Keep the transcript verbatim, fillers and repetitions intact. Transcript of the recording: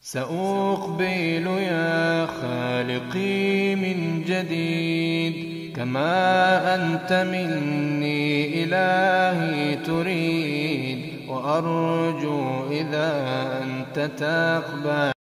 سأقبل يا خالقي من جديد كما أنت مني إلهي تريد، وأرجو إذا أنت تقبل